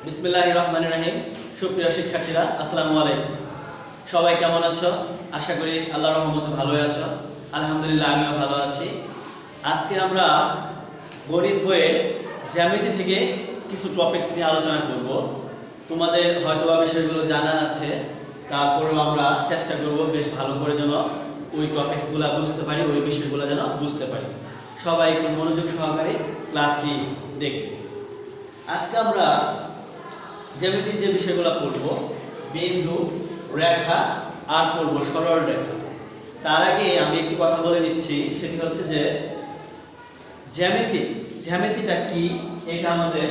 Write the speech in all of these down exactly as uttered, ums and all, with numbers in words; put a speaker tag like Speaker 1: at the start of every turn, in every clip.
Speaker 1: বিসমিল্লাহির রহমানির রহিম। সুপ্রিয় শিক্ষার্থীরা, আসসালামু আলাইকুম। সবাই কেমন আছো? আশা করি আল্লাহর রহমতে ভালোই আছো। আলহামদুলিল্লাহ, আমিও ভালো আছি। আজকে আমরা গণিত বইয়ের জ্যামিতি থেকে কিছু টপিকস নিয়ে আলোচনা করব। তোমাদের হয়তোবা বিষয়গুলো জানা আছে, তারপরেও আমরা চেষ্টা করব বেশ ভালো করে যেন ওই টপিকসগুলো বুঝতে পারি, ওই বিষয়গুলো যেন বুঝতে পারি। সবাই একটু মনোযোগ সহকারে ক্লাসটি দেখবে। আজকে আমরা জ্যামিতির যে বিষয়গুলো পড়ব, বিন্দু, রেখা আর পড়ব সরল রেখা। তার আগে আমি একটু কথা বলে নিচ্ছি, সেটি হচ্ছে যে জ্যামিতি জ্যামিতিটা কি এটা আমাদের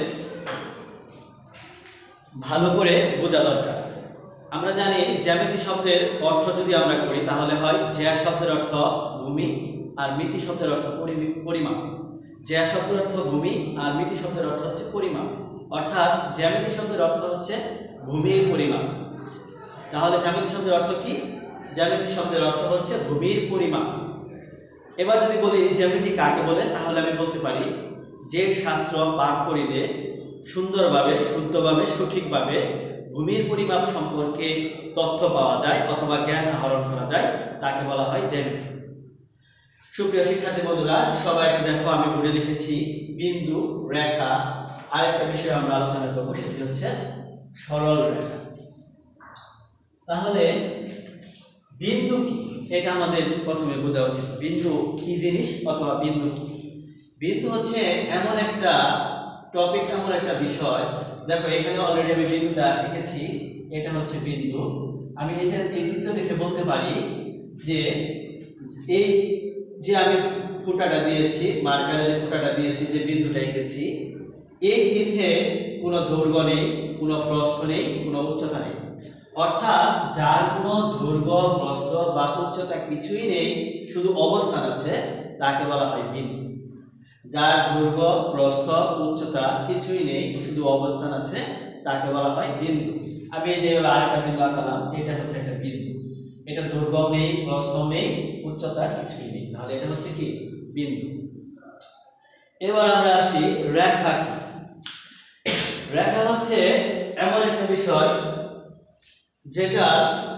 Speaker 1: ভালো করে বোঝা দরকার। আমরা জানি জ্যামিতি শব্দের অর্থ যদি আমরা করি তাহলে হয় জ্যা শব্দের অর্থ ভূমি আর মিতি শব্দের অর্থ পরিমাপ। জ্যা শব্দের অর্থ ভূমি আর মিতি শব্দের অর্থ হচ্ছে পরিমাপ, অর্থাৎ জ্যামিতি শব্দের অর্থ হচ্ছে ভূমির পরিমাপ। তাহলে জ্যামিতি শব্দের অর্থ কি? জ্যামিতি শব্দের অর্থ হচ্ছে ভূমির পরিমাপ। এবার যদি বলি জ্যামিতি কাকে বলে, তাহলে আমি বলতে পারি যে শাস্ত্র পাঠ করিলে সুন্দরভাবে, শুদ্ধভাবে, সঠিকভাবে ভূমির পরিমাপ সম্পর্কে তথ্য পাওয়া যায় অথবা জ্ঞান আহরণ করা যায়, তাকে বলা হয় জ্যামিতি। সুপ্রিয় শিক্ষার্থী বন্ধুরা, সবাই দেখো আমি বলে লিখেছি বিন্দু, রেখা। আরেকটা বিষয় আমরা আলোচনা করবো, সেটি হচ্ছে সরল রেখা। তাহলে বিন্দু কি, এটা আমাদের প্রথমে বোঝা উচিত। বিন্দু কি জিনিস অথবা বিন্দু কি? বিন্দু হচ্ছে এমন একটা টপিকস, এমন একটা বিষয়। দেখো এখানে অলরেডি আমি বিন্দুটা লিখেছি, এটা হচ্ছে বিন্দু। আমি এটা এই চিত্র দেখে বলতে পারি যে এই যে আমি ফুটাটা দিয়েছি, মার্কারে যে ফুটাটা দিয়েছি, যে বিন্দুটা এঁকেছি, এই চিহ্নে কোনো দৈর্ঘ্য নেই, কোনো প্রস্থ নেই, কোনো উচ্চতা নেই। অর্থাৎ যার কোনো দৈর্ঘ্য, প্রস্থ বা উচ্চতা কিছুই নেই, শুধু অবস্থান আছে, তাকে বলা হয় বিন্দু। যার দৈর্ঘ্য, প্রস্থ, উচ্চতা কিছুই নেই, শুধু অবস্থান আছে, তাকে বলা হয় বিন্দু। আমি এই যে আরেকটা বিন্দু আঁকালাম, এটা হচ্ছে একটা বিন্দু। এটা দৈর্ঘ্য নেই, প্রস্থ নেই, উচ্চতা কিছুই নেই, তাহলে এটা হচ্ছে কি? বিন্দু। এবার আমরা আসি রেখা। রেখা হচ্ছে এমন একটা বিষয় যেটা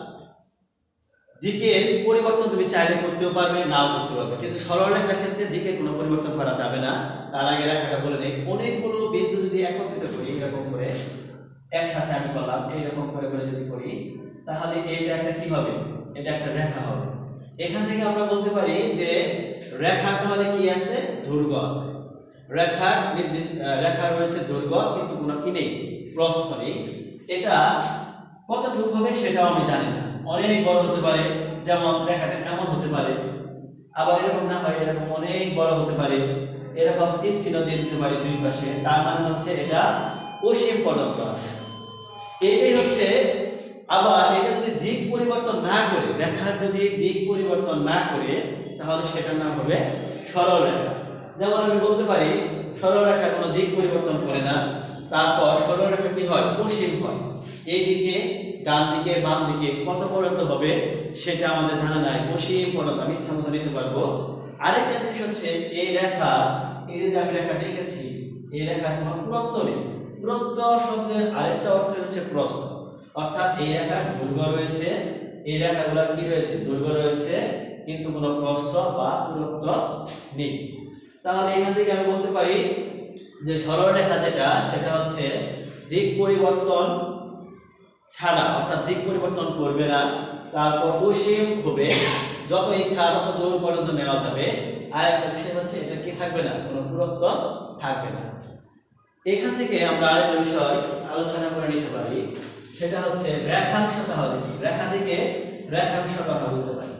Speaker 1: দিকের পরিবর্তন তুমি চাইলে করতেও পারবে, নাও করতে পারবে, কিন্তু সরল রেখার ক্ষেত্রে দিকের কোনো পরিবর্তন করা যাবে না। তার আগে রেখাটা বলে নেই, অনেকগুলো বিন্দু যদি একত্রিত করি, এরকম করে একসাথে আমি করলাম, এইরকম করে করে যদি করি, তাহলে এটা একটা কি হবে? এটা একটা রেখা হবে। এখান থেকে আমরা বলতে পারি যে রেখার তাহলে কি আছে? দৈর্ঘ্য আছে। রেখার রেখার রয়েছে দৈর্ঘ্য, কিন্তু কোনো কি নেই? প্রস্থ নেই। এটা কতটুকু হবে সেটাও আমি জানি না। অনেক বড় হতে পারে, যেমন রেখাটা এমন হতে পারে, আবার এরকম না হয় এরকম অনেক বড় হতে পারে, এরকম তীর চিহ্ন দিয়ে দিতে পারি দুই পাশে, তার মানে হচ্ছে এটা অসীম পর্যন্ত আছে। এটাই হচ্ছে। আবার এটা যদি দিক পরিবর্তন না করে, রেখার যদি দিক পরিবর্তন না করে, তাহলে সেটার নাম হবে সরল রেখা। যেমন আমি বলতে পারি সরল রেখা কোনো দিক পরিবর্তন করে না। তারপর সরল রেখা কি হয়? অসীম হয়। এই দিকে, ডান দিকে, বাম দিকে কত পর্যন্ত হবে সেটা আমাদের জানা নাই। অসীম পর্যন্ত আমি ইচ্ছা মতো নিতে পারবো। আরেকটা জিনিস হচ্ছে এই রেখা, এই যে আমি রেখাটা এঁকেছি, এই রেখার কোনো পুরুত্ব নেই। পুরুত্ব শব্দের আরেকটা অর্থ হচ্ছে প্রস্থ, অর্থাৎ এই রেখার দৈর্ঘ্য রয়েছে, এই রেখাগুলোর কি রয়েছে? দৈর্ঘ্য রয়েছে, কিন্তু কোনো প্রস্থ বা পুরুত্ব নেই। তাহলে এখান থেকে আমি বলতে পারি যে সরল রেখা যেটা, সেটা হচ্ছে দিক পরিবর্তন ছাড়া, অর্থাৎ দিক পরিবর্তন করবে না, তারপর অসীম হবে, যত ইচ্ছা তত দূর পর্যন্ত নেওয়া যাবে। আর একটা বিষয় হচ্ছে এটা কি থাকবে না? কোনো পুরুত্ব থাকবে না। এখান থেকে আমরা আরেকটা বিষয় আলোচনা করে নিতে পারি, সেটা হচ্ছে রেখাংশ। তাহলে কি? রেখা থেকে রেখাংশ কথা বলতে পারি।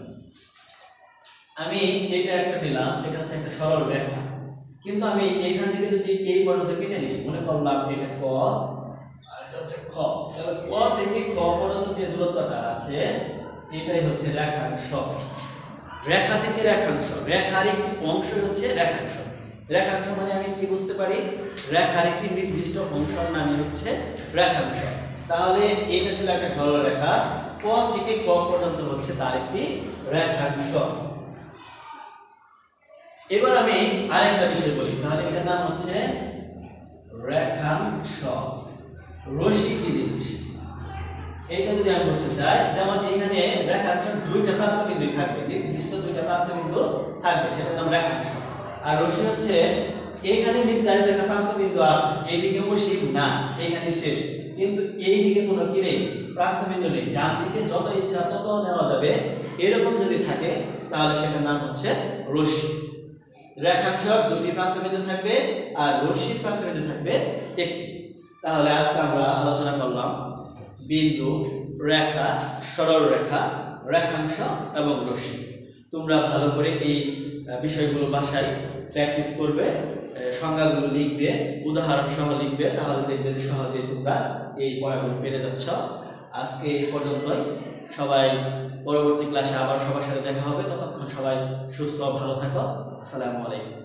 Speaker 1: আমি এটা একটা নিলাম, এটা হচ্ছে একটা সরল রেখা, কিন্তু আমি এখান থেকে যদি এই পর্যন্ত কেটে নিই, মনে করলাম এটা ক আর এটা হচ্ছে খ, তাহলে ক থেকে খ পর্যন্ত যে দূরত্বটা আছে, এটাই হচ্ছে রেখাংশ। রেখা থেকে রেখাংশ, রেখার একটি অংশ হচ্ছে রেখাংশ। রেখাংশ মানে আমি কি বুঝতে পারি? রেখার একটি নির্দিষ্ট অংশের নামই হচ্ছে রেখাংশ। তাহলে এটা ছিল একটা সরল রেখা, ক থেকে ক পর্যন্ত হচ্ছে তার একটি রেখাংশ। এবার আমি আরেকটা বিষয় বলি, তাহলে এটার নাম হচ্ছে রেখাংশ। রশ্মি কি জিনিস এইটা যদি আমি বুঝতে চাই, যেমন এখানে রেখাংশ দুইটা প্রান্তবিন্দু থাকবে, নির্দিষ্ট দুইটা প্রান্তবিন্দু থাকবে, সেটার নাম রেখাংশ। আর রশ্মি হচ্ছে এইখানে নির্ধারিত একটা প্রান্তবিন্দু আছে, এইদিকে অসীম না, এইখানে শেষ, কিন্তু এইদিকে কোনো কি নেই, প্রান্তবিন্দু নেই, ডান দিকে যত ইচ্ছা তত নেওয়া যাবে, এরকম যদি থাকে তাহলে সেটার নাম হচ্ছে রশ্মি। রেখাংশ দুটি প্রান্তবিন্দু থাকবে আর রশ্মির প্রান্তবিন্দু থাকবে একটি। তাহলে আজকে আমরা আলোচনা করলাম বিন্দু, রেখা, সরল রেখা, রেখাংশ এবং রশ্মি। তোমরা ভালো করে এই বিষয়গুলো বাসায় প্র্যাকটিস করবে, সংজ্ঞাগুলো লিখবে, উদাহরণ সহ লিখবে, তাহলে দেখবে যে সহজেই তোমরা এই পড়াগুলো পেরে যাচ্ছ। আজকে এই পর্যন্তই। সবাই পরবর্তী ক্লাসে আবার সবার সাথে দেখা হবে, ততক্ষণ সবাই সুস্থ ও ভালো থাকো। আসসালামু আলাইকুম।